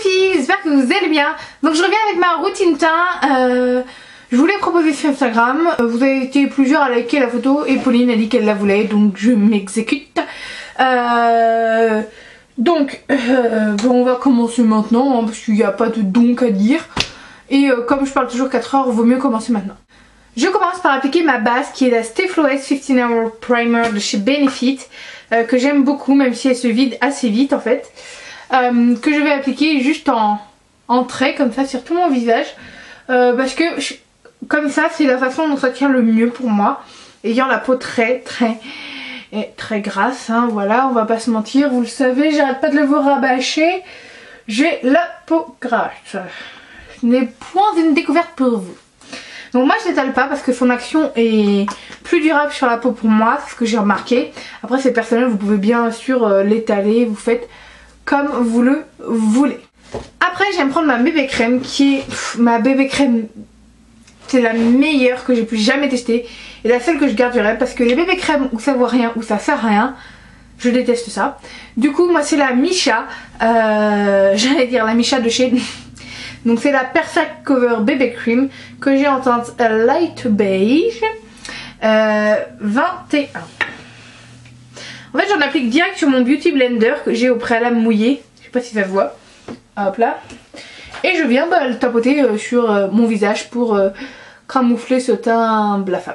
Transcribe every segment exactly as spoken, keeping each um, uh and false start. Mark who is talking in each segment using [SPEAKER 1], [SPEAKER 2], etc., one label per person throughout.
[SPEAKER 1] filles, j'espère que vous allez bien. Donc je reviens avec ma routine teint. Euh, je voulais proposer sur Instagram. Vous avez été plusieurs à liker la photo et Pauline a dit qu'elle la voulait, donc je m'exécute. Euh, donc euh, bon, on va commencer maintenant hein, parce qu'il n'y a pas de donc à dire. Et euh, comme je parle toujours quatre heures, vaut mieux commencer maintenant. Je commence par appliquer ma base qui est la Stay Flawless quinze hour Primer de chez Benefit, euh, que j'aime beaucoup même si elle se vide assez vite en fait. Euh, que je vais appliquer juste en, en trait comme ça sur tout mon visage. Euh, parce que je, comme ça c'est la façon dont ça tient le mieux pour moi. Ayant la peau très très très grasse, hein, voilà, on va pas se mentir, vous le savez, j'arrête pas de le vous rabâcher. J'ai la peau grasse. Ce n'est point une découverte pour vous. Donc moi je l'étale pas parce que son action est plus durable sur la peau pour moi, c'est ce que j'ai remarqué. Après c'est personnel, vous pouvez bien sûr euh, l'étaler, vous faites comme vous le voulez. Après j'aime prendre ma bébé crème qui est pff, ma bébé crème, c'est la meilleure que j'ai pu jamais tester et la seule que je garderai parce que les bébés crèmes où ça vaut rien, où ça sert à rien, je déteste ça. Du coup moi c'est la Missha, euh, j'allais dire la Missha de chez... Donc c'est la Perfect Cover Baby Cream que j'ai en teinte light beige euh, vingt et un. En fait j'en applique direct sur mon Beauty Blender que j'ai au préalable mouillé. Je sais pas si ça se voit. Hop là. Et je viens bah, le tapoter euh, sur euh, mon visage pour euh, camoufler ce teint blafard.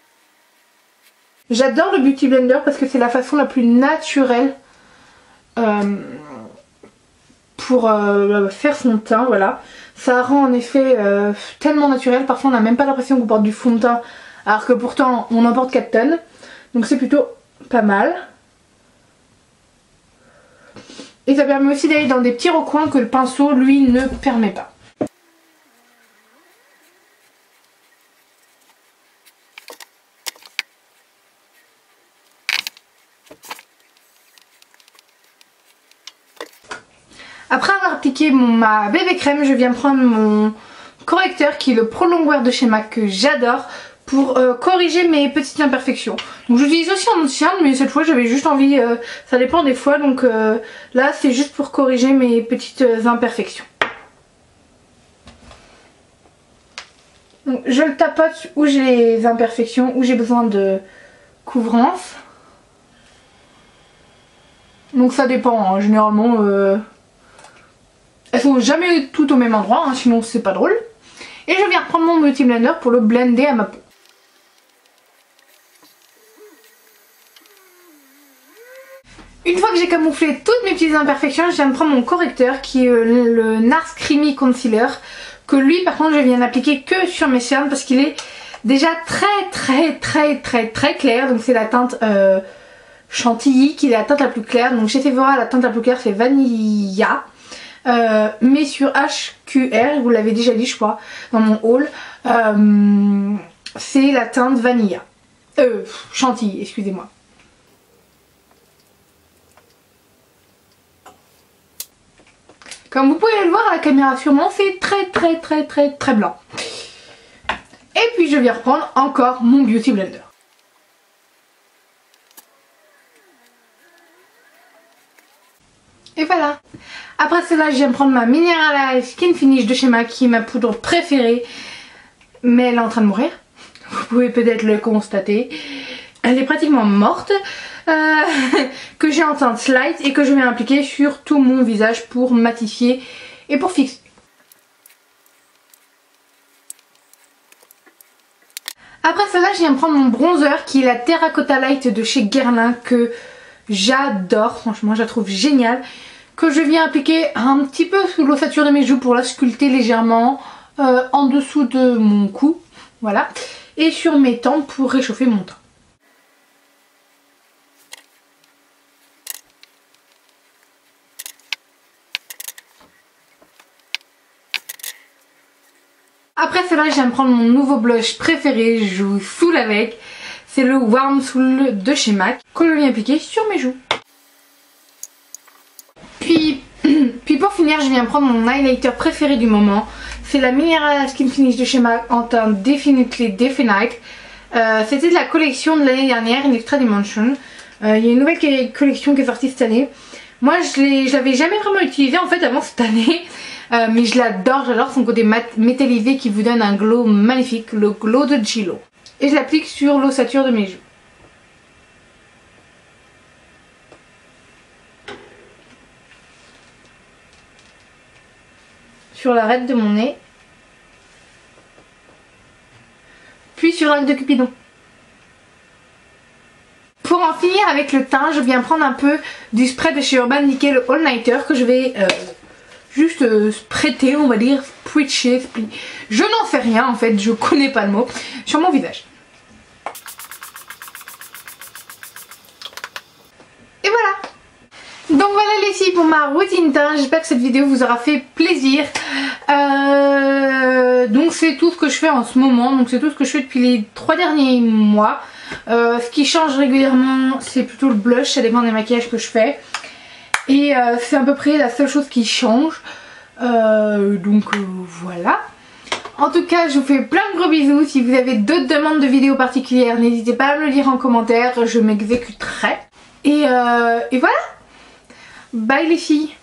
[SPEAKER 1] J'adore le Beauty Blender parce que c'est la façon la plus naturelle euh, pour euh, faire son teint, voilà. Ça rend en effet euh, tellement naturel, parfois on n'a même pas l'impression qu'on porte du fond de teint alors que pourtant on en porte quatre tonnes. Donc c'est plutôt pas mal. Et ça permet aussi d'aller dans des petits recoins que le pinceau lui ne permet pas. Après avoir appliqué mon, ma bébé crème, je viens prendre mon correcteur qui est le Pro Longwear de chez MAC que j'adore pour euh, corriger mes petites imperfections. Donc j'utilise aussi un ancien mais cette fois j'avais juste envie, euh, ça dépend des fois, donc euh, là c'est juste pour corriger mes petites euh, imperfections. Donc, je le tapote où j'ai les imperfections, où j'ai besoin de couvrance. Donc ça dépend, hein, généralement... Euh Elles sont jamais toutes au même endroit, hein, sinon c'est pas drôle. Et je viens reprendre mon Beauty Blender pour le blender à ma peau. Une fois que j'ai camouflé toutes mes petites imperfections, je viens de prendre mon correcteur qui est le Nars Creamy Concealer. Que lui par contre je viens d'appliquer que sur mes cernes parce qu'il est déjà très très très très très clair. Donc c'est la teinte euh, chantilly qui est la teinte la plus claire. Donc chez Sephora la teinte la plus claire c'est Vanilla. Euh, mais sur H Q R, vous l'avez déjà dit je crois dans mon haul, euh, c'est la teinte Vanilla, euh, chantilly, excusez-moi. Comme vous pouvez le voir à la caméra sûrement, c'est très très très très très blanc. Et puis je viens reprendre encore mon Beauty Blender. Et voilà. Après cela, je viens prendre ma Mineral Skin Finish de chez MAC qui est ma poudre préférée. Mais elle est en train de mourir. Vous pouvez peut-être le constater. Elle est pratiquement morte. Euh, que j'ai en teinte light et que je viens appliquer sur tout mon visage pour matifier et pour fixer. Après cela, je viens prendre mon bronzer qui est la Terracotta Light de chez Guerlain que j'adore. Franchement, je la trouve géniale. Que je viens appliquer un petit peu sous l'ossature de mes joues pour la sculpter légèrement euh, en dessous de mon cou, voilà, et sur mes tempes pour réchauffer mon teint. Après cela, je viens de prendre mon nouveau blush préféré, je vous saoule avec, c'est le Warm Soul de chez MAC que je viens appliquer sur mes joues. Puis, puis pour finir, je viens prendre mon highlighter préféré du moment. C'est la Mineral Skin Finish de chez MAC en teinte Definitely Definite. Euh, C'était de la collection de l'année dernière, une Extra Dimension. Euh, Il y a une nouvelle collection qui est sortie cette année. Moi je l'avais jamais vraiment utilisé en fait avant cette année. Euh, mais je l'adore, j'adore son côté mat métallisé qui vous donne un glow magnifique, le glow de Gillo. Et je l'applique sur l'ossature de mes joues. Sur l'arête de mon nez. Puis sur l'arc de Cupidon. Pour en finir avec le teint, je viens prendre un peu du spray de chez Urban Decay, le All Nighter, que je vais euh, juste euh, spreader, on va dire, spritcher, split. Je n'en sais rien en fait, je connais pas le mot, sur mon visage. Et voilà. Donc voilà les filles pour ma routine teint, j'espère que cette vidéo vous aura fait plaisir. Euh, donc c'est tout ce que je fais en ce moment, donc c'est tout ce que je fais depuis les trois derniers mois. Euh, ce qui change régulièrement c'est plutôt le blush, ça dépend des maquillages que je fais. Et euh, c'est à peu près la seule chose qui change. Euh, donc euh, voilà. En tout cas je vous fais plein de gros bisous. Si vous avez d'autres demandes de vidéos particulières, n'hésitez pas à me le dire en commentaire, je m'exécuterai. Et, euh, et voilà. Bye les filles.